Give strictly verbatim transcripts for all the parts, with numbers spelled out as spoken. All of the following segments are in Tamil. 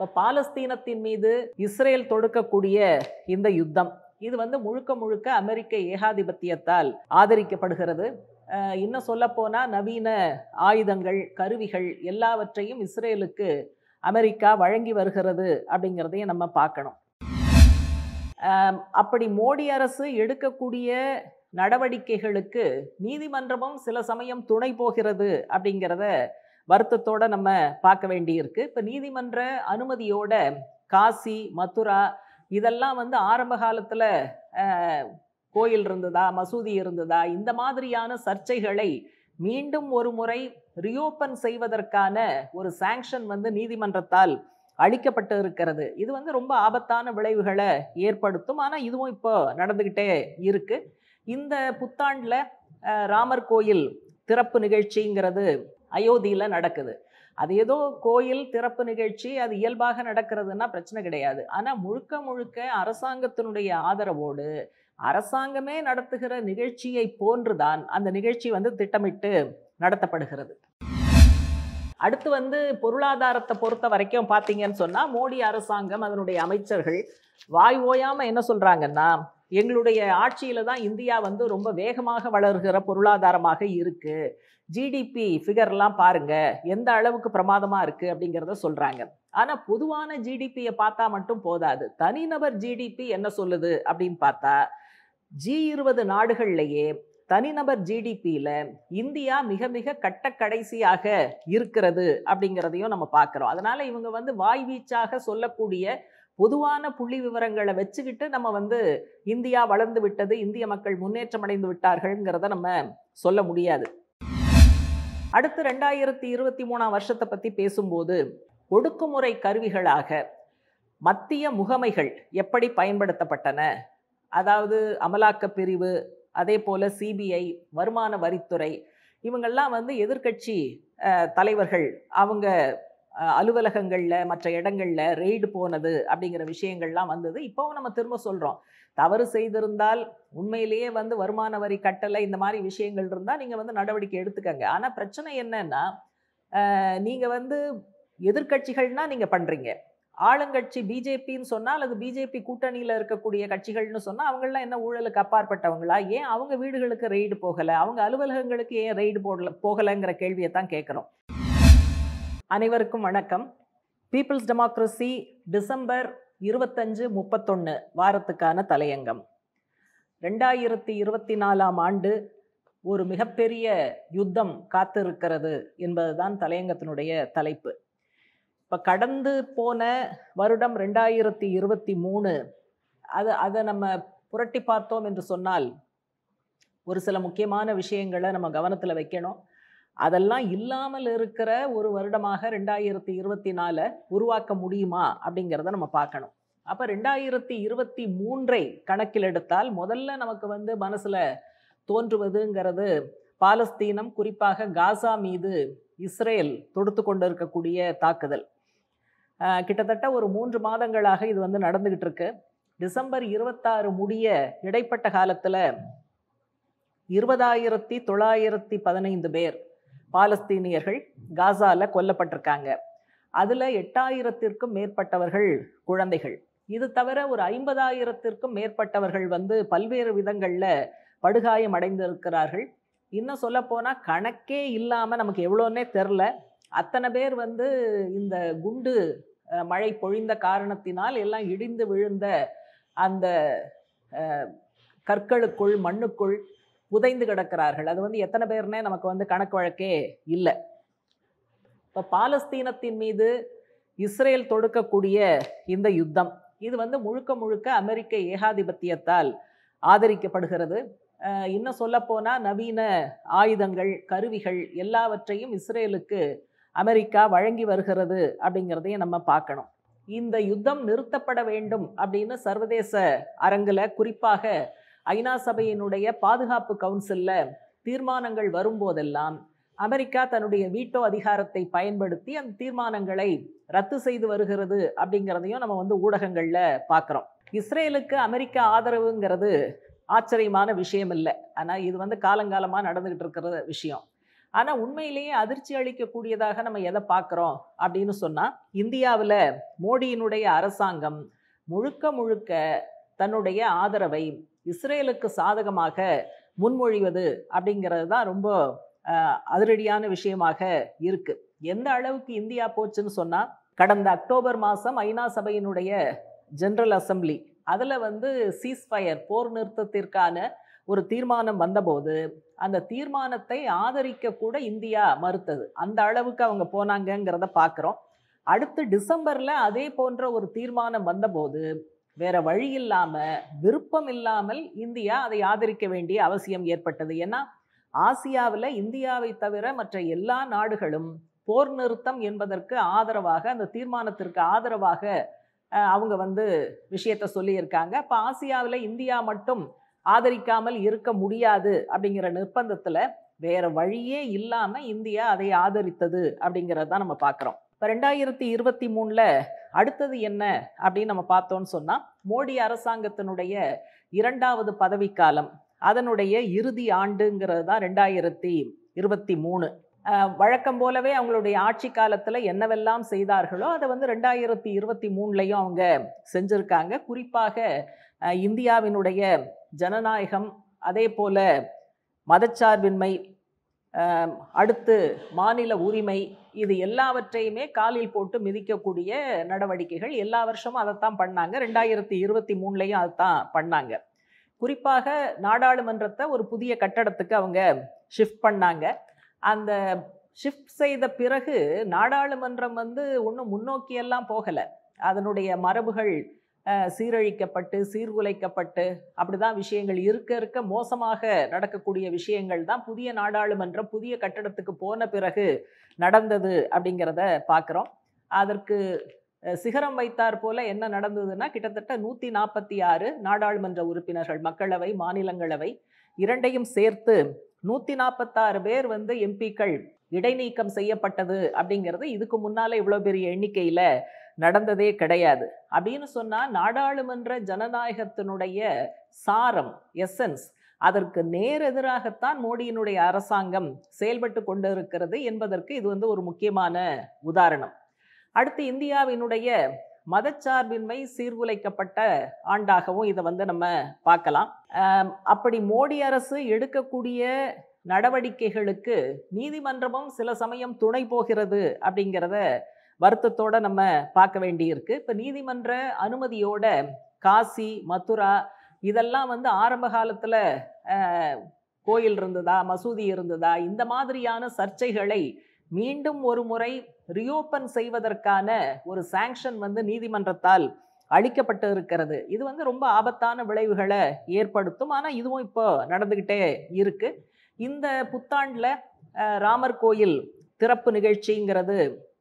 இப்போ பாலஸ்தீனத்தின் மீது இஸ்ரேல் தொடுக்கக்கூடிய இந்த யுத்தம் இது வந்து முழுக்க முழுக்க அமெரிக்க ஏகாதிபத்தியத்தால் ஆதரிக்கப்படுகிறது. இன்னும் சொல்லப்போனா நவீன ஆயுதங்கள், கருவிகள் எல்லாவற்றையும் இஸ்ரேலுக்கு அமெரிக்கா வழங்கி வருகிறது அப்படிங்கிறதையும் நம்ம பார்க்கணும். அப்படி மோடி அரசு எடுக்கக்கூடிய நடவடிக்கைகளுக்கு நீதிமன்றமும் சில சமயம் துணை போகிறது அப்படிங்கிறத வருத்தத்தோட நம்ம பார்க்க வேண்டியிருக்கு. இப்போ நீதிமன்ற அனுமதியோட காசி, மதுரா இதெல்லாம் வந்து ஆரம்ப காலத்தில் கோயில் இருந்ததா, மசூதி இருந்ததா, இந்த மாதிரியான சர்ச்சைகளை மீண்டும் ஒரு முறை ரியோப்பன் செய்வதற்கான ஒரு சாங்ஷன் வந்து நீதிமன்றத்தால் அளிக்கப்பட்டு இருக்கிறது. இது வந்து ரொம்ப ஆபத்தான விளைவுகளை ஏற்படுத்தும். ஆனால் இதுவும் இப்போ நடந்துக்கிட்டே இருக்கு. இந்த புத்தாண்டில் ராமர் கோயில் திறப்பு நிகழ்ச்சிங்கிறது அயோத்தியில் நடக்குது. அது ஏதோ கோயில் திறப்பு நிகழ்ச்சி, அது இயல்பாக நடக்கிறதுனா பிரச்சனை கிடையாது. ஆனால் முழுக்க முழுக்க அரசாங்கத்தினுடைய ஆதரவோடு அரசாங்கமே நடத்துகிற நிகழ்ச்சியை போன்றுதான் அந்த நிகழ்ச்சி வந்து திட்டமிட்டு நடத்தப்படுகிறது. அடுத்து வந்து பொருளாதாரத்தை பொறுத்த வரைக்கும் பார்த்தீங்கன்னு சொன்னால், மோடி அரசாங்கம் அதனுடைய அமைச்சர்கள் வாய் ஓயாமல் என்ன சொல்கிறாங்கன்னா, எங்களுடைய ஆட்சியில் தான் இந்தியா வந்து ரொம்ப வேகமாக வளர்கிற பொருளாதாரமாக இருக்குது, ஜிடிபி ஃபிகர்லாம் பாருங்கள் எந்த அளவுக்கு பிரமாதமாக இருக்குது அப்படிங்கிறத சொல்கிறாங்க. ஆனால் பொதுவான ஜிடிபியை பார்த்தா மட்டும் போதாது. தனிநபர் ஜிடிபி என்ன சொல்லுது அப்படின்னு பார்த்தா, ஜி இருபது நாடுகள்லேயே தனிநபர் ஜிடிபியில் இந்தியா மிக மிக கட்ட கடைசியாக இருக்கிறது அப்படிங்கிறதையும் நம்ம பார்க்குறோம். அதனால் இவங்க வந்து வாய் வீச்சாக சொல்லக்கூடிய பொதுவான புள்ளி விவரங்களை வச்சுக்கிட்டு நம்ம வந்து இந்தியா வளர்ந்து விட்டது, இந்திய மக்கள் முன்னேற்றம் அடைந்து விட்டார்கள்ங்கிறத நம்ம சொல்ல முடியாது. அடுத்து ரெண்டாயிரத்தி இருபத்தி மூணாம் வருஷத்தை பற்றி பேசும்போது, ஒடுக்குமுறை கருவிகளாக மத்திய முகமைகள் எப்படி பயன்படுத்தப்பட்டன, அதாவது அமலாக்க பிரிவு, அதே போல் சிபிஐ, வருமான வரித்துறை, இவங்கெல்லாம் வந்து எதிர்கட்சி தலைவர்கள் அவங்க அலுவலகங்களில் மற்ற இடங்களில் ரெய்டு போனது அப்படிங்கிற விஷயங்கள்லாம் வந்தது. இப்போவும் நம்ம திரும்ப சொல்கிறோம், தவறு செய்திருந்தால் உண்மையிலேயே வந்து வருமான வரி கட்டளை இந்த மாதிரி விஷயங்கள் இருந்தால் நீங்கள் வந்து நடவடிக்கை எடுத்துக்கங்க. ஆனால் பிரச்சனை என்னன்னா, நீங்கள் வந்து எதிர்கட்சிகள்னால் நீங்கள் பண்ணுறீங்க, ஆளுங்கட்சி பிஜேபின்னு சொன்னால் அது பிஜேபி கூட்டணியில் இருக்கக்கூடிய கட்சிகள்னு சொன்னால் அவங்களாம் என்ன ஊழலுக்கு அப்பாற்பட்டவங்களா? ஏன் அவங்க வீடுகளுக்கு ரெய்டு போகலை, அவங்க அலுவலகங்களுக்கு ஏன் ரெய்டு போடல போகலைங்கிற கேள்வியை தான் கேட்குறோம். அனைவருக்கும் வணக்கம். பீப்புள்ஸ் டெமோக்ரஸி டிசம்பர் இருபத்தஞ்சு முப்பத்தொன்று வாரத்துக்கான தலையங்கம். ரெண்டாயிரத்தி இருபத்தி நாலாம் ஆண்டு ஒரு மிகப்பெரிய யுத்தம் காத்திருக்கிறது என்பதுதான் தலையங்கத்தினுடைய தலைப்பு. இப்போ கடந்து போன வருடம் ரெண்டாயிரத்தி இருபத்தி மூணு அது அதை நம்ம புரட்டி பார்த்தோம் என்று சொன்னால் ஒரு சில முக்கியமான விஷயங்களை நம்ம கவனத்தில் வைக்கணும். அதெல்லாம் இல்லாமல் இருக்கிற ஒரு வருடமாக ரெண்டாயிரத்தி இருபத்தி நாலை உருவாக்க முடியுமா அப்படிங்கிறத நம்ம பார்க்கணும். அப்போ ரெண்டாயிரத்தி இருபத்தி மூன்றை கணக்கில் எடுத்தால் முதல்ல நமக்கு வந்து மனசில் தோன்றுவதுங்கிறது பாலஸ்தீனம், குறிப்பாக காசா மீது இஸ்ரேல் தொடுத்து கொண்டு இருக்கக்கூடிய தாக்குதல். கிட்டத்தட்ட ஒரு மூன்று மாதங்களாக இது வந்து நடந்துகிட்டு இருக்கு. டிசம்பர் இருபத்தாறு முடிய இடைப்பட்ட காலத்தில் இருபதாயிரத்தி தொள்ளாயிரத்தி பதினைந்து பேர் பாலஸ்தீனியர்கள் காசால கொல்லப்பட்டிருக்காங்க. அதில் எட்டாயிரத்திற்கும் மேற்பட்டவர்கள் குழந்தைகள். இது தவிர ஒரு ஐம்பதாயிரத்திற்கும் மேற்பட்டவர்கள் வந்து பல்வேறு விதங்களில் படுகாயம் அடைந்திருக்கிறார்கள். இன்னும் சொல்லப்போனால் கணக்கே இல்லாமல் நமக்கு எவ்வளோன்னே தெரில, அத்தனை பேர் வந்து இந்த குண்டு மழை பொழிந்த காரணத்தினால் எல்லாம் இடிந்து விழுந்த அந்த கற்களுக்குள், மண்ணுக்குள் புதைந்து கிடக்கிறார்கள். அது வந்து எத்தனை பேர்னே நமக்கு வந்து கணக்கு வழக்கே இல்லை. இப்போ பாலஸ்தீனத்தின் மீது இஸ்ரேல் தொடுக்கக்கூடிய இந்த யுத்தம் இது வந்து முழுக்க முழுக்க அமெரிக்க ஏகாதிபத்தியத்தால் ஆதரிக்கப்படுகிறது. இன்னும் சொல்லப்போனால் நவீன ஆயுதங்கள், கருவிகள் எல்லாவற்றையும் இஸ்ரேலுக்கு அமெரிக்கா வழங்கி வருகிறது அப்படிங்கிறதையும் நம்ம பார்க்கணும். இந்த யுத்தம் நிறுத்தப்பட வேண்டும் அப்படின்னு சர்வதேச அரங்கில், குறிப்பாக ஐநா சபையினுடைய பாதுகாப்பு கவுன்சிலில் தீர்மானங்கள் வரும்போதெல்லாம் அமெரிக்கா தன்னுடைய வீட்டோ அதிகாரத்தை பயன்படுத்தி அந்த தீர்மானங்களை ரத்து செய்து வருகிறது அப்படிங்கிறதையும் நம்ம வந்து ஊடகங்களில் பார்க்குறோம். இஸ்ரேலுக்கு அமெரிக்கா ஆதரவுங்கிறது ஆச்சரியமான விஷயம் இல்லை. ஆனால் இது வந்து காலங்காலமாக நடந்துகிட்டு இருக்கிற விஷயம். ஆனா உண்மையிலேயே அதிர்ச்சி அளிக்கக்கூடியதாக நம்ம எதை பார்க்கிறோம் அப்படின்னு சொன்னா, இந்தியாவுல மோடியினுடைய அரசாங்கம் முழுக்க முழுக்க தன்னுடைய ஆதரவை இஸ்ரேலுக்கு சாதகமாக முன்மொழிவது அப்படிங்கிறது தான் ரொம்ப அஹ், அதிரடியான விஷயமாக இருக்கு. எந்த அளவுக்கு இந்தியா போச்சுன்னு சொன்னா, கடந்த அக்டோபர் மாதம் ஐநா சபையினுடைய ஜெனரல் அசெம்பிளி அதில் வந்து சீஸ்ஃபயர் போர் நிறுத்தத்திற்கான ஒரு தீர்மானம் வந்தபோது அந்த தீர்மானத்தை ஆதரிக்க கூட இந்தியா மறுத்தது. அந்த அளவுக்கு அவங்க போனாங்கங்கிறத பார்க்குறோம். அடுத்து டிசம்பரில் அதே போன்ற ஒரு தீர்மானம் வந்தபோது வேற வழி இல்லாம விருப்பம் இல்லாமல் இந்தியா அதை ஆதரிக்க வேண்டிய அவசியம் ஏற்பட்டது. ஏன்னா ஆசியாவில் இந்தியாவை தவிர மற்ற எல்லா நாடுகளும் போர் நிறுத்தம் என்பதற்கு ஆதரவாக அந்த தீர்மானத்திற்கு ஆதரவாக அஹ், அவங்க வந்து விஷயத்த சொல்லியிருக்காங்க. அப்போ ஆசியாவில் இந்தியா மட்டும் ஆதரிக்காமல் இருக்க முடியாது அப்படிங்கிற நிர்பந்தத்தில் வேற வழியே இல்லாம இந்தியா அதை ஆதரித்தது அப்படிங்கிறது தான் நம்ம பார்க்குறோம். இப்போ ரெண்டாயிரத்தி இருபத்தி மூணுல அடுத்தது என்ன அப்படின்னு நம்ம பார்த்தோம்னு சொன்னா, மோடி அரசாங்கத்தினுடைய இரண்டாவது பதவிக்காலம் அதனுடைய இறுதி ஆண்டுங்கிறது தான் ரெண்டாயிரத்தி இருபத்தி மூணு. அஹ் வழக்கம் போலவே அவங்களுடைய ஆட்சி காலத்துல என்னவெல்லாம் செய்தார்களோ அதை வந்து ரெண்டாயிரத்தி இருபத்தி மூணுலையும் அவங்க செஞ்சிருக்காங்க. குறிப்பாக அஹ் இந்தியாவினுடைய ஜனநாயகம், அதே போல மதச்சார்பின்மை, அஹ் அடுத்து மாநில உரிமை, இது எல்லாவற்றையுமே காலில் போட்டு மிதிக்கக்கூடிய நடவடிக்கைகள் எல்லா வருஷமும் அதைத்தான் பண்ணாங்க. ரெண்டாயிரத்தி இருபத்தி மூணுலையும் அதைத்தான் பண்ணாங்க. குறிப்பாக நாடாளுமன்றத்தை ஒரு புதிய கட்டடத்துக்கு அவங்க ஷிஃப்ட் பண்ணாங்க. அந்த ஷிஃப்ட் செய்த பிறகு நாடாளுமன்றம் வந்து ஒன்றும் முன்னோக்கியெல்லாம் போகலை. அதனுடைய மரபுகள் அஹ், சீரழிக்கப்பட்டு சீர்குலைக்கப்பட்டு அப்படிதான் விஷயங்கள் இருக்க இருக்க மோசமாக நடக்கக்கூடிய விஷயங்கள் தான் புதிய நாடாளுமன்றம் புதிய கட்டடத்துக்கு போன பிறகு நடந்தது அப்படிங்கிறத பார்க்குறோம். அதற்கு அஹ், சிகரம் வைத்தார் போல என்ன நடந்ததுன்னா, கிட்டத்தட்ட நூற்றி நாற்பத்தி ஆறு நாடாளுமன்ற உறுப்பினர்கள், மக்களவை மாநிலங்களவை இரண்டையும் சேர்த்து நூற்றி நாற்பத்தாறு பேர் வந்து எம்பிக்கள் இடைநீக்கம் செய்யப்பட்டது அப்படிங்கிறது இதுக்கு முன்னாலே இவ்வளோ பெரிய எண்ணிக்கையில் நடந்ததே கிடையாது. அப்படின்னு சொன்னால் நாடாளுமன்ற ஜனநாயகத்தினுடைய சாரம், எசன்ஸ், அதற்கு நேர் எதிராகத்தான் மோடியினுடைய அரசாங்கம் செயல்பட்டு கொண்டு இருக்கிறது என்பதற்கு இது வந்து ஒரு முக்கியமான உதாரணம். அடுத்து இந்தியாவினுடைய மதச்சார்பின்மை சீர்குலைக்கப்பட்ட ஆண்டாகவும் இதை வந்து நம்ம பார்க்கலாம். ஆம், அப்படி மோடி அரசு எடுக்கக்கூடிய நடவடிக்கைகளுக்கு நீதிமன்றமும் சில சமயம் துணை போகிறது அப்படிங்கிறத வருத்தத்தோட நம்ம பார்க்க வேண்டியிருக்கு. இப்போ நீதிமன்ற அனுமதியோட காசி, மதுரா இதெல்லாம் வந்து ஆரம்ப காலத்தில் கோயில் இருந்ததா, மசூதி இருந்ததா, இந்த மாதிரியான சர்ச்சைகளை மீண்டும் ஒரு முறை ரியோப்பன் செய்வதற்கான ஒரு சாங்ஷன் வந்து நீதிமன்றத்தால் அளிக்கப்பட்டு இருக்கிறது. இது வந்து ரொம்ப ஆபத்தான விளைவுகளை ஏற்படுத்தும். ஆனால் இதுவும் இப்போ நடந்துக்கிட்டே இருக்கு. இந்த புத்தாண்டில் ராமர் கோயில் திறப்பு நிகழ்ச்சிங்கிறது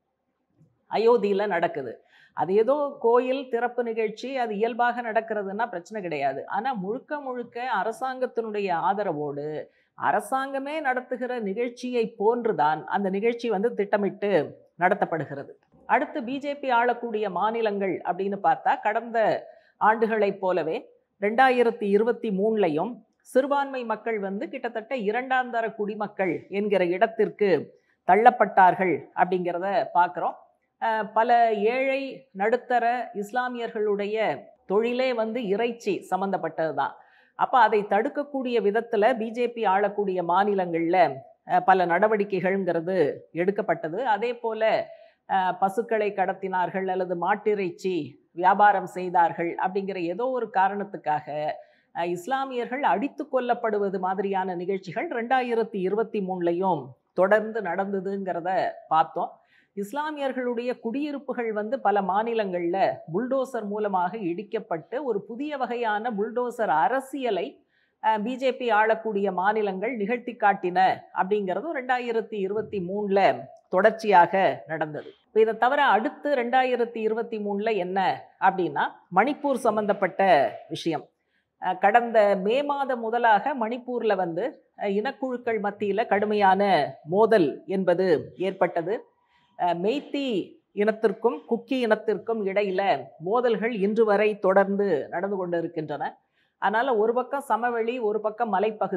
அயோத்தியில் நடக்குது. அது ஏதோ கோயில் திறப்பு நிகழ்ச்சி, அது இயல்பாக நடக்கிறதுனா பிரச்சனை கிடையாது. ஆனால் முழுக்க முழுக்க அரசாங்கத்தினுடைய ஆதரவோடு அரசாங்கமே நடத்துகிற நிகழ்ச்சியை போன்றுதான் அந்த நிகழ்ச்சி வந்து திட்டமிட்டு நடத்தப்படுகிறது. அடுத்து பிஜேபி ஆளக்கூடிய மாநிலங்கள் அப்படின்னு பார்த்தா, கடந்த ஆண்டுகளைப் போலவே ரெண்டாயிரத்தி இருபத்தி மூணுலையும் சிறுபான்மை மக்கள் வந்து கிட்டத்தட்ட இரண்டாம் தர குடிமக்கள் என்கிற இடத்திற்கு தள்ளப்பட்டார்கள் அப்படிங்கிறத பார்க்குறோம். பல ஏழை நடுத்தர இஸ்லாமியர்களுடைய தொழிலே வந்து இறைச்சி சம்மந்தப்பட்டது தான். அப்போ அதை தடுக்கக்கூடிய விதத்தில் பிஜேபி ஆளக்கூடிய மாநிலங்களில் பல நடவடிக்கைகள்ங்கிறது எடுக்கப்பட்டது. அதே போல் பசுக்களை கடத்தினார்கள் அல்லது மாட்டிறைச்சி வியாபாரம் செய்தார்கள் அப்படிங்கிற ஏதோ ஒரு காரணத்துக்காக இஸ்லாமியர்கள் அடித்து கொல்லப்படுவது மாதிரியான நிகழ்ச்சிகள் ரெண்டாயிரத்தி இருபத்தி மூணுலையும் தொடர்ந்து நடந்ததுங்கிறத பார்த்தோம். இஸ்லாமியர்களுடைய குடியிருப்புகள் வந்து பல மாநிலங்களில் புல்டோசர் மூலமாக இடிக்கப்பட்டு ஒரு புதிய வகையான புல்டோசர் அரசியலை பிஜேபி ஆளக்கூடிய மாநிலங்கள் நிகழ்த்தி காட்டின அப்படிங்கிறதும் ரெண்டாயிரத்தி இருபத்தி மூணில் தொடர்ச்சியாக நடந்தது. இப்போ இதை தவிர அடுத்து ரெண்டாயிரத்தி இருபத்தி மூணில் என்ன அப்படின்னா, மணிப்பூர் சம்பந்தப்பட்ட விஷயம். கடந்த மே மாதம் முதலாக மணிப்பூரில் வந்து இனக்குழுக்கள் மத்தியில் கடுமையான மோதல் என்பது ஏற்பட்டது. மெய்த்தி இனத்திற்கும் குக்கி இனத்திற்கும் இடையில மோதல்கள் இன்று வரை தொடர்ந்து நடந்து கொண்டு இருக்கின்றன. அதனால் ஒரு பக்கம் சமவெளி, ஒரு பக்கம் மலைப்பகுதி,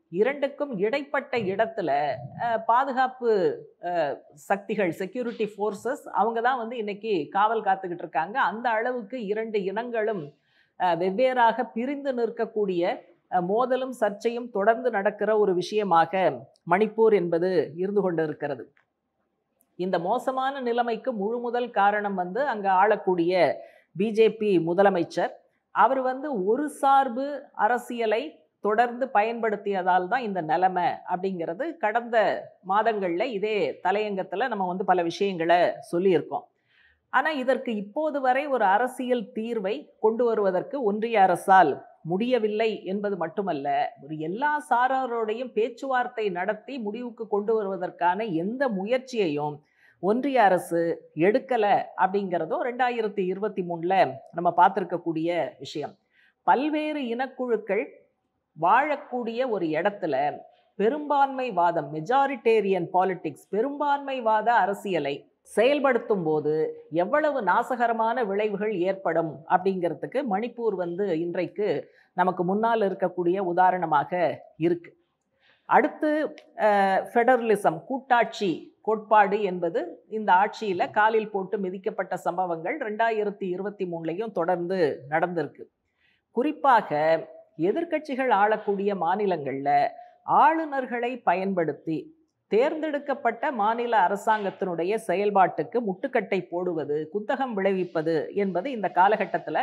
இரண்டுக்கும் இடைப்பட்ட இடத்துல அஹ், பாதுகாப்பு அஹ், சக்திகள் செக்யூரிட்டி ஃபோர்ஸஸ் அவங்க தான் வந்து இன்னைக்கு காவல் காத்துக்கிட்டு இருக்காங்க. அந்த அளவுக்கு இரண்டு இனங்களும் அஹ், வெவ்வேறாக பிரிந்து நிற்கக்கூடிய அஹ், மோதலும் சர்ச்சையும் தொடர்ந்து நடக்கிற ஒரு விஷயமாக மணிப்பூர் என்பது இருந்து கொண்டு இருக்கிறது. இந்த மோசமான நிலைமைக்கு முழு முதல் காரணம் வந்து அங்க ஆளக்கூடிய பிஜேபி முதலமைச்சர். அவர் வந்து ஒரு சார்பு அரசியலை தொடர்ந்து பயன்படுத்தியதால் தான் இந்த நிலைமை அப்படிங்கிறது கடந்த மாதங்கள்ல இதே தலையங்கத்துல நம்ம வந்து பல விஷயங்களை சொல்லியிருக்கோம். ஆனா இதற்கு இப்போது வரை ஒரு அரசியல் தீர்வை கொண்டு வருவதற்கு ஒன்றிய அரசால் முடியவில்லை என்பது மட்டுமல்ல, ஒரு எல்லா சாராரோடையும் பேச்சுவார்த்தை நடத்தி முடிவுக்கு கொண்டு வருவதற்கான எந்த முயற்சியையும் ஒன்றிய அரசு எடுக்கல அப்படிங்கிறதும் ரெண்டாயிரத்தி இருபத்தி மூணுல நம்ம பார்த்திருக்கக்கூடிய விஷயம். பல்வேறு இனக்குழுக்கள் வாழக்கூடிய ஒரு இடத்துல பெரும்பான்மைவாதம், மெஜாரிட்டேரியன் பாலிடிக்ஸ், பெரும்பான்மைவாத அரசியலை செயல்படுத்தும் போது எவ்வளவு நாசகரமான விளைவுகள் ஏற்படும் அப்படிங்கிறதுக்கு மணிப்பூர் வந்து இன்றைக்கு நமக்கு முன்னால் இருக்கக்கூடிய உதாரணமாக இருக்கு. அடுத்து ஃபெடரலிசம், கூட்டாட்சி கோட்பாடு என்பது இந்த ஆட்சியில காலில் போட்டு மிதிக்கப்பட்ட சம்பவங்கள் ரெண்டாயிரத்தி இருபத்தி மூணுலையும் தொடர்ந்து நடந்திருக்கு. குறிப்பாக எதிர்க்கட்சிகள் ஆளக்கூடிய மாநிலங்கள்ல ஆளுநர்களை பயன்படுத்தி தேர்ந்தெடுக்கப்பட்ட மாநில அரசாங்கத்தினுடைய செயல்பாட்டுக்கு முட்டுக்கட்டை போடுவது, குத்தகம் விளைவிப்பது என்பது இந்த காலகட்டத்தில்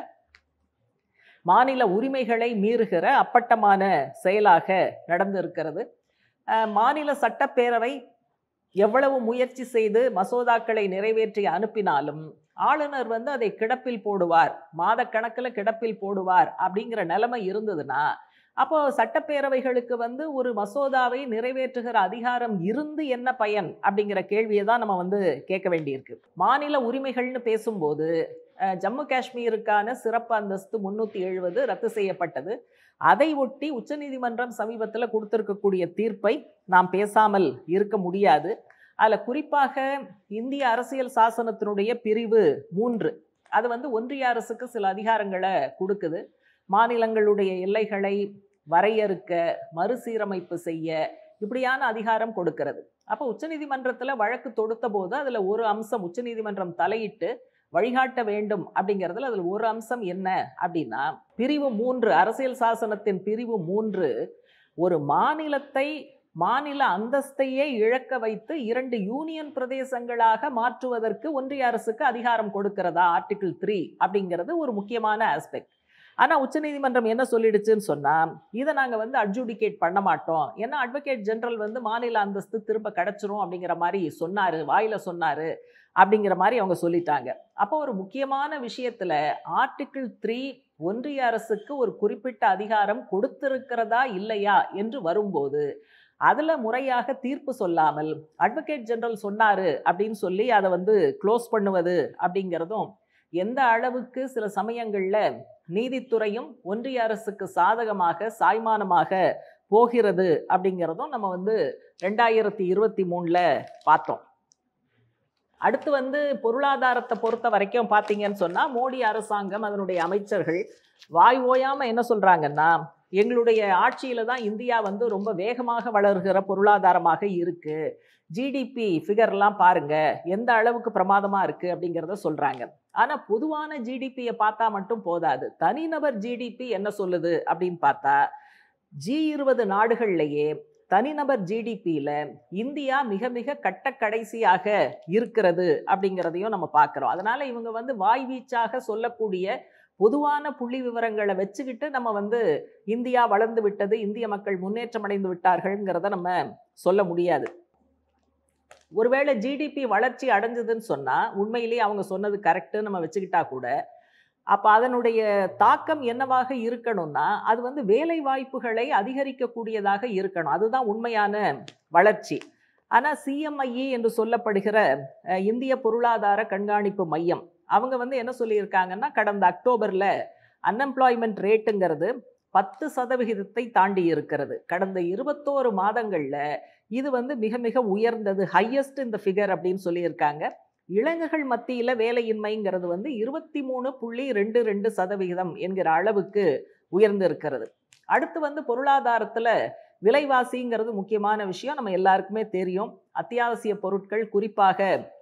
மாநில உரிமைகளை மீறுகிற அப்பட்டமான செயலாக நடந்திருக்கிறது. மாநில சட்டப்பேரவை எவ்வளவு முயற்சி செய்து மசோதாக்களை நிறைவேற்றி அனுப்பினாலும் ஆளுநர் வந்து அதை கிடப்பில் போடுவார், மாத கணக்கில் கிடப்பில் போடுவார் அப்படிங்கிற நிலைமை இருந்ததுன்னா அப்போ சட்டப்பேரவைகளுக்கு வந்து ஒரு மசோதாவை நிறைவேற்றுகிற அதிகாரம் இருந்து என்ன பயன் அப்படிங்கிற கேள்வியை தான் நம்ம வந்து கேட்க வேண்டியிருக்கு. மாநில உரிமைகள்னு பேசும்போது ஜம்மு காஷ்மீருக்கான சிறப்பு அந்தஸ்து முன்னூத்தி எழுபது ரத்து செய்யப்பட்டது. அதை ஒட்டி உச்சநீதிமன்றம் சமீபத்தில் கொடுத்திருக்கக்கூடிய தீர்ப்பை நாம் பேசாமல் இருக்க முடியாது. அதில் குறிப்பாக இந்திய அரசியல் சாசனத்தினுடைய பிரிவு மூன்று அது வந்து ஒன்றிய அரசுக்கு சில அதிகாரங்களை கொடுக்குது. மாநிலங்களுடைய எல்லைகளை வரையறுக்க, மறுசீரமைப்பு செய்ய இப்படியான அதிகாரம் கொடுக்கிறது. அப்போ உச்சநீதிமன்றத்தில் வழக்கு தொடுத்த போது அதில் ஒரு அம்சம் உச்சநீதிமன்றம் தலையிட்டு வழிகாட்ட வேண்டும் அப்படிங்கிறதுல அதில் ஒரு அம்சம் என்ன அப்படின்னா, பிரிவு மூன்று, அரசியல் சாசனத்தின் பிரிவு மூன்று ஒரு மாநிலத்தை மாநில அந்தஸ்தையே இழக்க வைத்து இரண்டு யூனியன் பிரதேசங்களாக மாற்றுவதற்கு ஒன்றிய அரசுக்கு அதிகாரம் கொடுக்கிறதா, ஆர்டிகிள் த்ரீ அப்படிங்கிறது ஒரு முக்கியமான ஆஸ்பெக்ட். ஆனால் உச்சநீதிமன்றம் என்ன சொல்லிடுச்சுன்னு சொன்னால், இதை நாங்கள் வந்து அட்ஜுடிகேட் பண்ண மாட்டோம், ஏன்னா அட்வொகேட் ஜெனரல் வந்து மாநில அந்தஸ்து திரும்ப கிடைச்சிரும் அப்படிங்கிற மாதிரி சொன்னார், வாயில் சொன்னார் அப்படிங்கிற மாதிரி அவங்க சொல்லிட்டாங்க. அப்போ ஒரு முக்கியமான விஷயத்தில் ஆர்டிகிள் த்ரீ ஒன்றிய அரசுக்கு ஒரு குறிப்பிட்ட அதிகாரம் கொடுத்திருக்கிறதா இல்லையா என்று வரும்போது அதில் முறையாக தீர்ப்பு சொல்லாமல் அட்வொகேட் ஜெனரல் சொன்னார் அப்படின்னு சொல்லி அதை வந்து க்ளோஸ் பண்ணுவது அப்படிங்கிறதும் எந்த அளவுக்கு சில சமயங்களில் நீதித்துறையும் ஒன்றிய அரசுக்கு சாதகமாக சாய்மானமாக போகிறது அப்படிங்கிறதும் நம்ம வந்து ரெண்டாயிரத்தி இருபத்தி மூணுல பார்த்தோம். அடுத்து வந்து பொருளாதாரத்தை பொறுத்த வரைக்கும் பார்த்தீங்கன்னு சொன்னால், மோடி அரசாங்கம் அதனுடைய அமைச்சர்கள் வாய் ஓயாமல் என்ன சொல்கிறாங்கன்னா, எங்களுடைய ஆட்சியில் தான் இந்தியா வந்து ரொம்ப வேகமாக வளர்கிற பொருளாதாரமாக இருக்குது, ஜிடிபி ஃபிகர்லாம் பாருங்க எந்த அளவுக்கு பிரமாதமாக இருக்குது அப்படிங்கிறத சொல்கிறாங்க. ஆனால் பொதுவான ஜிடிபியை பார்த்தா மட்டும் போதாது, தனிநபர் ஜிடிபி என்ன சொல்லுது அப்படின்னு பார்த்தா, ஜி இருபது நாடுகள்லேயே தனிநபர் ஜிடிபியில் இந்தியா மிக மிக கட்ட கடைசியாக இருக்கிறது அப்படிங்கிறதையும் நம்ம பார்க்குறோம். அதனால் இவங்க வந்து வாய் வீச்சாக சொல்லக்கூடிய பொதுவான புள்ளி விவரங்களை வச்சுக்கிட்டு நம்ம வந்து இந்தியா வளர்ந்து விட்டது, இந்திய மக்கள் முன்னேற்றம் அடைந்து விட்டார்கள்ங்கிறத நம்ம சொல்ல முடியாது. ஒருவேளை ஜிடிபி வளர்ச்சி அடைஞ்சதுன்னு சொன்னால் உண்மையிலேயே அவங்க சொன்னது கரெக்டு நம்ம வச்சுக்கிட்டா கூட, அப்போ அதனுடைய தாக்கம் என்னவாக இருக்கணும்னா அது வந்து வேலை வாய்ப்புகளை அதிகரிக்கக்கூடியதாக இருக்கணும், அதுதான் உண்மையான வளர்ச்சி. ஆனால் சிஎம்ஐஇ என்று சொல்லப்படுகிற இந்திய பொருளாதார கண்காணிப்பு மையம் அவங்க வந்து என்ன சொல்லியிருக்காங்கன்னா, கடந்த அக்டோபரில் அன்எம்ப்ளாய்மெண்ட் ரேட்டுங்கிறது பத்து சதவிகிதத்தை தாண்டி இருக்கிறது. கடந்த இருபத்தோரு மாதங்களில் இது வந்து மிக மிக உயர்ந்தது, ஹையஸ்ட் இந்த ஃபிகர் அப்படின்னு சொல்லியிருக்காங்க. இளைஞர்கள் மத்தியில் வேலையின்மைங்கிறது வந்து இருபத்தி மூணு புள்ளி ரெண்டு ரெண்டு சதவிகிதம் என்கிற அளவுக்கு உயர்ந்து இருக்கிறது. அடுத்து வந்து பொருளாதாரத்தில் விலைவாசிங்கிறது முக்கியமான விஷயம், நம்ம எல்லாருக்குமே தெரியும். அத்தியாவசிய பொருட்கள், குறிப்பாக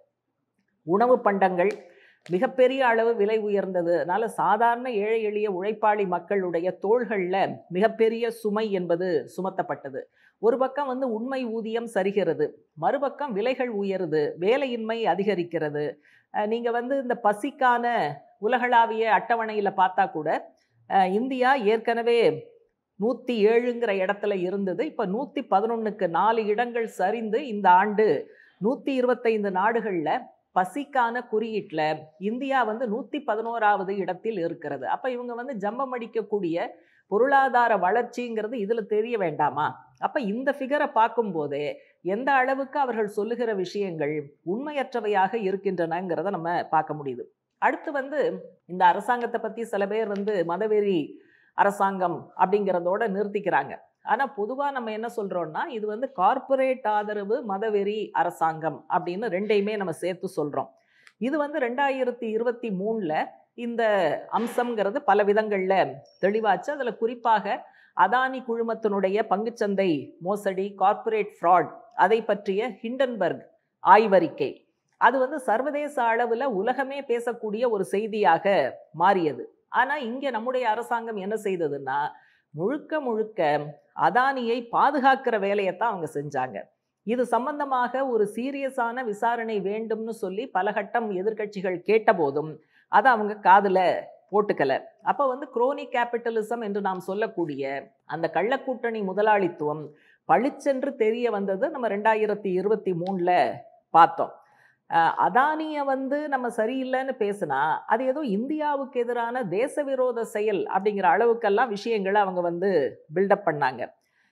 உணவு பண்டங்கள் மிகப்பெரிய அளவு விலை உயர்ந்தது. அதனால சாதாரண ஏழை எளிய உழைப்பாளி மக்களுடைய தோள்கள்ல மிகப்பெரிய சுமை என்பது சுமத்தப்பட்டது. ஒரு பக்கம் வந்து உண்மை ஊதியம் சரிகிறது, மறுபக்கம் விலைகள் உயருது, வேலையின்மை அதிகரிக்கிறது. அஹ் நீங்க வந்து இந்த பசிக்கான உலகளாவிய அட்டவணையில பார்த்தா கூட அஹ் இந்தியா ஏற்கனவே நூத்தி ஏழுங்கிற இடத்துல இருந்தது. இப்ப நூத்தி பதினொன்னுக்கு நாலு இடங்கள் சரிந்து இந்த ஆண்டு நூத்தி இருபத்தைந்து நாடுகள்ல பசிக்கான குறியீட்டுல இந்தியா வந்து நூத்தி பதினோராவது இடத்தில் இருக்கிறது. அப்ப இவங்க வந்து ஜம்பம் அடிக்கக்கூடிய பொருளாதார வளர்ச்சிங்கிறது இதுல தெரிய வேண்டாமா? அப்ப இந்த ஃபிகரை பார்க்கும் போதே எந்த அளவுக்கு அவர்கள் சொல்லுகிற விஷயங்கள் உண்மையற்றவையாக இருக்கின்றனங்கிறத நம்ம பார்க்க முடியுது. அடுத்து வந்து இந்த அரசாங்கத்தை பத்தி சில பேர் வந்து மதவெறி அரசாங்கம் அப்படிங்கிறதோட நிறுத்திக்கிறாங்க. ஆனா பொதுவா நம்ம என்ன சொல்றோம்னா, இது வந்து கார்ப்பரேட் ஆதரவு மதவெறி அரசாங்கம் அப்படின்னு ரெண்டையுமே நம்ம சேர்த்து சொல்றோம். இது வந்து ரெண்டாயிரத்தி இருபத்தி மூணுல இந்த அம்சம்ங்கிறது பல விதங்கள்ல தெளிவாச்சு. அதுல குறிப்பாக அதானி குழுமத்தினுடைய பங்குச்சந்தை மோசடி, கார்ப்பரேட் ஃப்ராட், அதை பற்றிய ஹிண்டன்பர்க் ஆய்வறிக்கை, அது வந்து சர்வதேச அளவுல உலகமே பேசக்கூடிய ஒரு செய்தியாக மாறியது. ஆனா இங்க நம்முடைய அரசாங்கம் என்ன செய்ததுன்னா, முழுக்க முழுக்க அதானியை பாதுகாக்கிற வேலையைத்தான் அவங்க செஞ்சாங்க. இது சம்பந்தமாக ஒரு சீரியஸான விசாரணை வேண்டும்னு சொல்லி பல கட்டம் எதிர்க்கட்சிகள் கேட்ட போதும் அதை அவங்க காதுல போட்டுக்கல. அப்ப வந்து குரோனி கேபிட்டலிசம் என்று நாம் சொல்லக்கூடிய அந்த கள்ளக்கூட்டணி முதலாளித்துவம் பளிச்சென்று தெரிய வந்தது நம்ம ரெண்டாயிரத்தி இருபத்தி மூணுல பார்த்தோம். அதானிய வந்து நம்ம சரியில்லைன்னு பேசினா அது ஏதோ இந்தியாவுக்கு எதிரான தேச விரோத செயல் அப்படிங்கிற அளவுக்கெல்லாம் விஷயங்களை அவங்க வந்து பில்டப் பண்ணாங்க.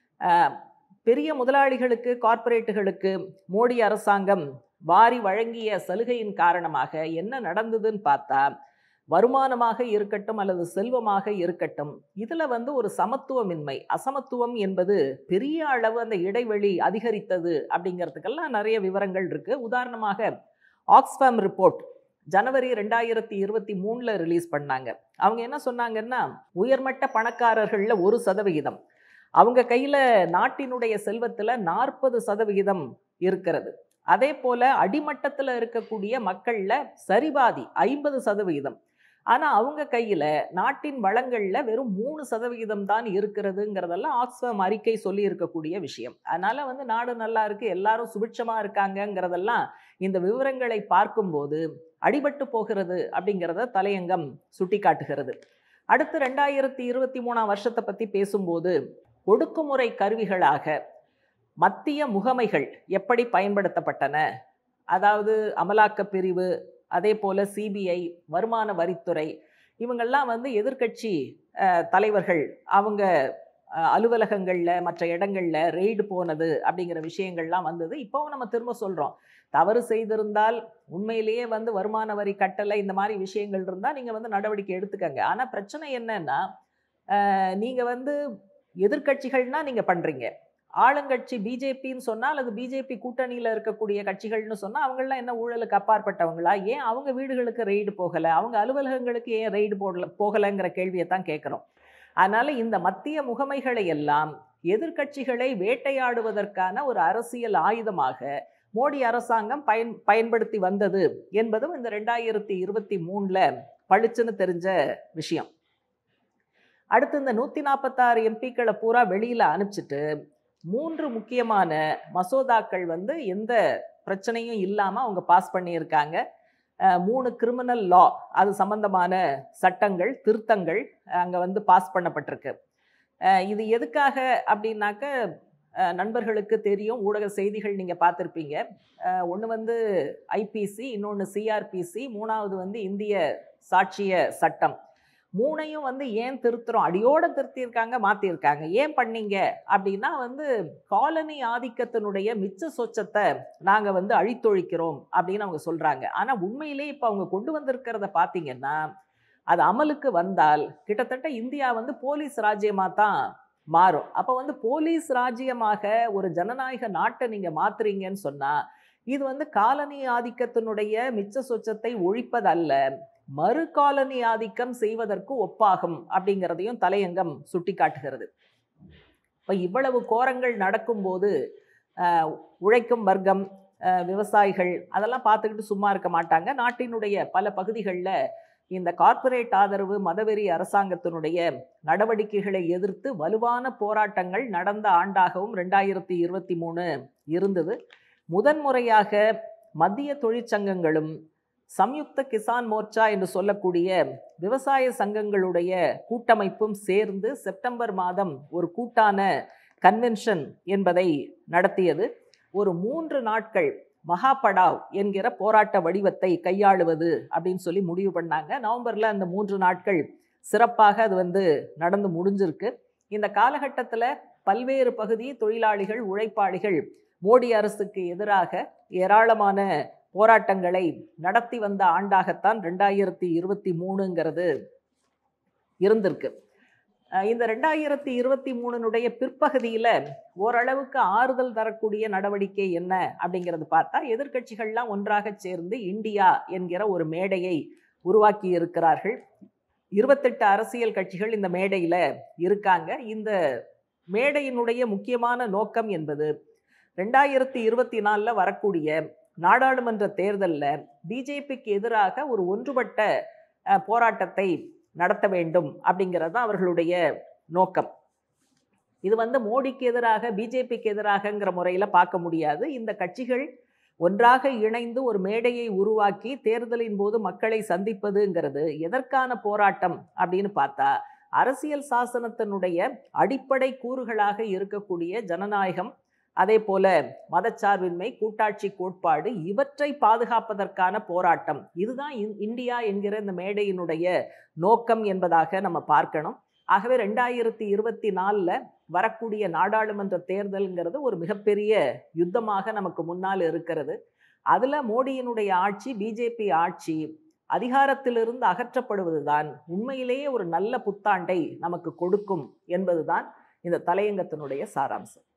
பெரிய முதலாளிகளுக்கு, கார்ப்பரேட்டுகளுக்கு மோடி அரசாங்கம் வாரி வழங்கிய சலுகையின் காரணமாக என்ன நடந்ததுன்னு பார்த்தா, வருமானமாக இருக்கட்டும் அல்லது செல்வமாக இருக்கட்டும், இதுல வந்து ஒரு சமத்துவமின்மை, அசமத்துவம் என்பது பெரிய அளவு அந்த இடைவெளி அதிகரித்தது அப்படிங்கிறதுக்கெல்லாம் நிறைய விவரங்கள் இருக்கு. உதாரணமாக ஆக்ஸ்ஃபேம் ரிப்போர்ட் ஜனவரி ரெண்டாயிரத்தி இருபத்தி மூணுல ரிலீஸ் பண்ணாங்க. அவங்க என்ன சொன்னாங்கன்னா, உயர்மட்ட பணக்காரர்கள்ல ஒரு சதவிகிதம், அவங்க கையில நாட்டினுடைய செல்வத்துல நாற்பது சதவிகிதம் இருக்கிறது. அதே போல அடிமட்டத்துல இருக்கக்கூடிய மக்கள்ல சரிபாதி ஐம்பது சதவிகிதம். ஆனா அவங்க கையில நாட்டின் வளங்கள்ல வெறும் மூணு சதவிகிதம் தான் இருக்கிறதுங்கிறதெல்லாம் ஆக்ஸ்ஃபேம் அறிக்கை சொல்லி இருக்கக்கூடிய விஷயம். அதனால வந்து நாடு நல்லா இருக்கு, எல்லாரும் சுபிட்சமா இருக்காங்கிறதெல்லாம் இந்த விவரங்களை பார்க்கும்போது அடிபட்டு போகிறது அப்படிங்கிறத தலையங்கம் சுட்டி காட்டுகிறது. அடுத்து ரெண்டாயிரத்தி இருபத்தி மூணாம் வருஷத்தை பத்தி பேசும்போது, ஒடுக்குமுறை கருவிகளாக மத்திய முகமைகள் எப்படி பயன்படுத்தப்பட்டன, அதாவது அமலாக்க பிரிவு, அதே போல சிபிஐ, வருமான வரித்துறை, இவங்கெல்லாம் வந்து எதிர்கட்சி தலைவர்கள் அவங்க அலுவலகங்கள்ல மற்ற இடங்கள்ல ரெய்டு போனது அப்படிங்கிற விஷயங்கள்லாம் வந்தது. இப்போவும் நம்ம திரும்ப சொல்றோம், தவறு செய்திருந்தால் உண்மையிலேயே வந்து வருமான வரி கட்டலை இந்த மாதிரி விஷயங்கள் இருந்தால் நீங்க வந்து நடவடிக்கை எடுத்துக்கங்க. ஆனா பிரச்சனை என்னன்னா, நீங்க வந்து எதிர்கட்சிகள்னா நீங்க பண்றீங்க, ஆளுங்கட்சி பிஜேபின்னு சொன்னா அல்லது பிஜேபி கூட்டணியில இருக்கக்கூடிய கட்சிகள்னு சொன்னா அவங்கெல்லாம் என்ன ஊழலுக்கு அப்பாற்பட்டவங்களா? ஏன் அவங்க வீடுகளுக்கு ரெய்டு போகல, அவங்க அலுவலகங்களுக்கு ஏன் ரெய்டு போடல போகலைங்கிற கேள்வியை தான் கேட்கிறோம். அதனால இந்த மத்திய முகமைகளை எல்லாம் எதிர்கட்சிகளை வேட்டையாடுவதற்கான ஒரு அரசியல் ஆயுதமாக மோடி அரசாங்கம் பயன் பயன்படுத்தி வந்தது என்பதும் இந்த ரெண்டாயிரத்தி இருபத்தி மூணுல பளிச்சுன்னு தெரிஞ்ச விஷயம். அடுத்து இந்த நூத்தி நாற்பத்தாறு எம்பிக்களை பூரா வெளியில அனுப்பிச்சிட்டு மூன்று முக்கியமான மசோதாக்கள் வந்து எந்த பிரச்சனையும் இல்லாம அவங்க பாஸ் பண்ணியிருக்காங்க. மூணு கிரிமினல் லா, அது சம்பந்தமான சட்டங்கள் திருத்தங்கள் அங்க வந்து பாஸ் பண்ணப்பட்டிருக்கு. இது எதுக்காக அப்படின்னாக்க, நண்பர்களுக்கு தெரியும், ஊடக செய்திகள் நீங்க பார்த்துருப்பீங்க. ஒன்று வந்து ஐபிசி, இன்னொன்று சிஆர்பிசி, மூணாவது வந்து இந்திய சாட்சிய சட்டம். மூணையும் வந்து ஏன் திருத்துறோம், அடியோட திருத்தியிருக்காங்க, மாத்திருக்காங்க. ஏன் பண்ணீங்க அப்படின்னா வந்து காலனி ஆதிக்கத்தினுடைய மிச்ச சொச்சத்தை நாங்க வந்து அழித்தொழிக்கிறோம் அப்படின்னு அவங்க சொல்றாங்க. ஆனா உண்மையிலேயே இப்ப அவங்க கொண்டு வந்திருக்கிறத பாத்தீங்கன்னா, அது அமலுக்கு வந்தால் கிட்டத்தட்ட இந்தியா வந்து போலீஸ் ராஜ்யமா தான் மாறும். அப்ப வந்து போலீஸ் ராஜ்யமாக ஒரு ஜனநாயக நாட்டை நீங்க மாத்துறீங்கன்னு சொன்னா, இது வந்து காலனி ஆதிக்கத்தினுடைய மிச்ச சொச்சத்தை ஒழிப்பதல்ல, மறு காலனி ஆதிக்கம் செய்வதற்கு ஒப்பாகும் அப்படிங்கிறதையும் தலையங்கம் சுட்டி காட்டுகிறது. இப்ப இப்போ இவ்வளவு கோரங்கள் நடக்கும்போது அஹ், உழைக்கும் வர்க்கம், அஹ், விவசாயிகள் அதெல்லாம் பார்த்துக்கிட்டு சும்மா இருக்க மாட்டாங்க. நாட்டினுடைய பல பகுதிகளில் இந்த கார்ப்பரேட் ஆதரவு மதவெறி அரசாங்கத்தினுடைய நடவடிக்கைகளை எதிர்த்து வலுவான போராட்டங்கள் நடந்த ஆண்டாகவும் ரெண்டாயிரத்தி இருபத்தி மூணு இருந்தது. முதன்முறையாக மத்திய தொழிற்சங்கங்களும் சம்யுக்த கிசான் மோர்ச்சா என்று சொல்லக்கூடிய விவசாய சங்கங்களுடைய கூட்டமைப்பும் சேர்ந்து செப்டம்பர் மாதம் ஒரு கூட்டான கன்வென்ஷன் என்பதை நடத்தியது. ஒரு மூன்று நாட்கள் மகாபடாவ் என்கிற போராட்ட வடிவத்தை கையாளுவது அப்படின்னு சொல்லி முடிவு பண்ணாங்க. நவம்பர்ல அந்த மூன்று நாட்கள் சிறப்பாக அது வந்து நடந்து முடிஞ்சிருக்கு. இந்த காலகட்டத்தில் பல்வேறு பகுதி தொழிலாளிகள், உழைப்பாளிகள் மோடி அரசுக்கு எதிராக ஏராளமான போராட்டங்களை நடத்தி வந்த ஆண்டாகத்தான் ரெண்டாயிரத்தி இருபத்தி மூணுங்கிறது இருந்திருக்கு. இந்த ரெண்டாயிரத்தி இருபத்தி மூணுனுடைய பிற்பகுதியில் ஓரளவுக்கு ஆறுதல் தரக்கூடிய நடவடிக்கை என்ன அப்படிங்கிறது பார்த்தா, எதிர்க்கட்சிகள்லாம் ஒன்றாக சேர்ந்து இந்தியா என்கிற ஒரு மேடையை உருவாக்கி இருக்கிறார்கள். இருபத்தெட்டு அரசியல் கட்சிகள் இந்த மேடையில் இருக்காங்க. இந்த மேடையினுடைய முக்கியமான நோக்கம் என்பது ரெண்டாயிரத்தி இருபத்தி நாலில் வரக்கூடிய நாடாளுமன்ற தேர்தலில் பிஜேபிக்கு எதிராக ஒரு ஒன்றுபட்ட போராட்டத்தை நடத்த வேண்டும் அப்படிங்கிறது தான் அவர்களுடைய நோக்கம். இது வந்து மோடிக்கு எதிராக, பிஜேபிக்கு எதிராகங்கிற முறையில் பார்க்க முடியாது. இந்த கட்சிகள் ஒன்றாக இணைந்து ஒரு மேடையை உருவாக்கி தேர்தலின் போது மக்களை சந்திப்பதுங்கிறது எதற்கான போராட்டம் அப்படின்னு பார்த்தா, அரசியல் சாசனத்தினுடைய அடிப்படை கூறுகளாக இருக்கக்கூடிய ஜனநாயகம், அதே போல மதச்சார்பின்மை, கூட்டாட்சி கோட்பாடு, இவற்றை பாதுகாப்பதற்கான போராட்டம். இதுதான் இந்தியா என்கிற இந்த மேடையினுடைய நோக்கம் என்பதாக நம்ம பார்க்கணும். ஆகவே ரெண்டாயிரத்தி இருபத்தி நாலில் வரக்கூடிய நாடாளுமன்ற தேர்தல்ங்கிறது ஒரு மிகப்பெரிய யுத்தமாக நமக்கு முன்னால் இருக்கிறது. அதில் மோடியினுடைய ஆட்சி, பிஜேபி ஆட்சி அதிகாரத்திலிருந்து அகற்றப்படுவதுதான் உண்மையிலேயே ஒரு நல்ல புத்தாண்டை நமக்கு கொடுக்கும் என்பதுதான் இந்த தலையங்கத்தினுடைய சாராம்சம்.